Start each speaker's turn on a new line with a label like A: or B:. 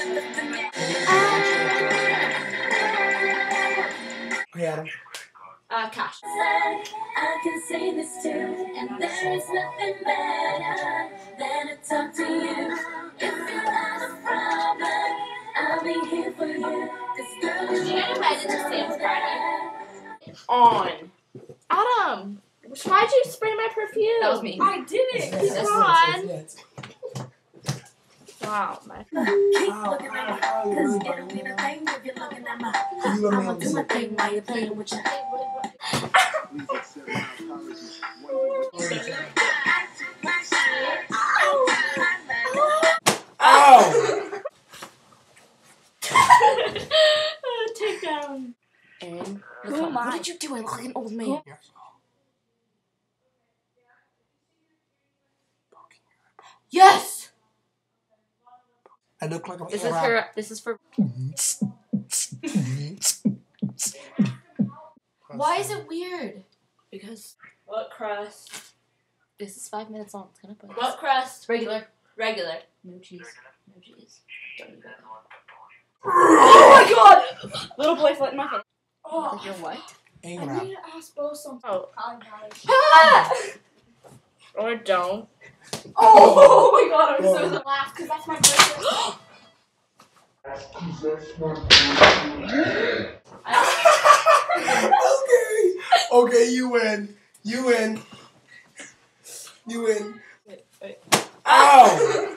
A: Okay, Adam.
B: Cash.
C: I can say this too, and there is nothing better than to talk to you. If you have a problem, I'll be here for you. Cause girl,
B: Did you imagine the same Friday? On. Adam, why'd you spray my perfume?
D: That was me.
B: I didn't.
A: Yes,
B: Come
A: yes,
B: on. Wow, my.
C: keep looking at me, cause it don't mean a thing if you're looking at my. I'ma do my thing while you're playing with your.
A: Ow!
B: Take down.
D: And
B: Who am I?
D: what did you do? I look like an old man. Yes.
A: I look like I'm
D: This is for. This is for. Why is it weird? Because
B: What crust?
D: this is 5 minutes long. It's gonna put.
B: What crust?
D: Regular.
B: Regular.
D: No cheese. No cheese. Don't eat that.
B: Oh my god! Little boy foot in my face.
D: Like you're what?
B: I
A: A-Rap.
B: need to ask Bo something. Oh.
D: Ah!
B: Or don't. Oh my god, I'm so
A: Whoa.
B: gonna laugh because that's my birthday.
A: Okay, you win. You win. You win.
B: Wait.
A: Ow!